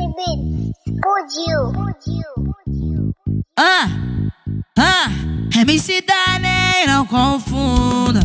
bebê, explodiu. MC Daney, não confunda.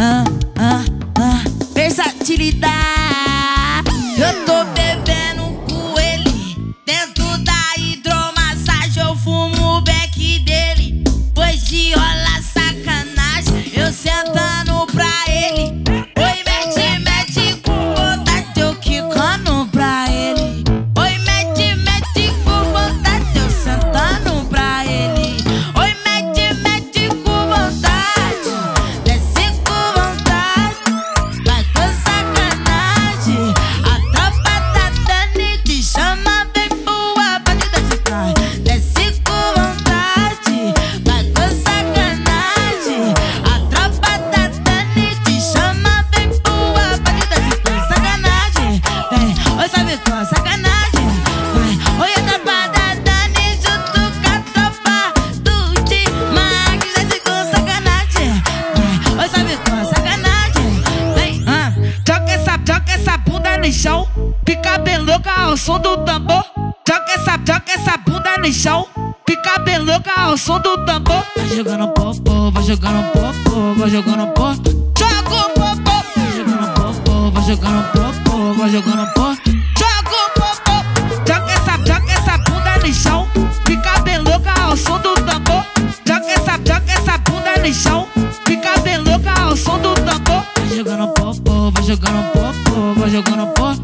Versatilidade. Eu tô bebendo com ele. Dentro da hidromassagem eu fumo o beck dele. Pois de rola sacanagem, eu sentando pra ele. Oi, mete com vontade, eu quicando pra ele. Oi, mete com vontade, eu sentando pra ele. Oi, mete com vontade, desce com vontade, vai com sacanagem. A tropa tá dando e te chama, vem pro batida de trás. Desce com vontade, vai com sacanagem. A tropa tá dando e te chama, vem pro batida de trás. Sacanagem, vem, oi, sabe qual sacanagem? Vai, oi, a tropa tá dando e junto com a tropa do Timag. Desce com sacanagem, vem, oi, sabe qual sacanagem? Vem, joga essa bunda no chão, fica bem louca ao som do tambor. Joga essa bunda no chão, fica bem louca ao som do tambor. Vai jogando popô, vai jogando popô, vai jogando popô. Joga o popô, vai jogando popô, vai jogando popô, vai jogando popô. Joga o popô, joga essa bunda no chão, fica bem louca ao som do tambor. Joga essa bunda no chão, fica bem louca ao som do tambor. Vai jogando popô, vai jogando popô, vai jogando popô.